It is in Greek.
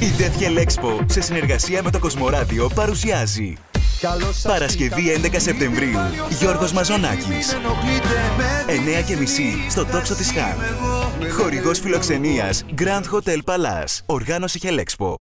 Η Death Hell Expo σε συνεργασία με το Κοσμοράδιο παρουσιάζει Παρασκευή 11 Σεπτεμβρίου, Γιώργος Μαζονάκης, 9:30 στο τόξο της Χαμ. Χορηγός φιλοξενίας Grand Hotel Palace. Οργάνωση Hell Expo.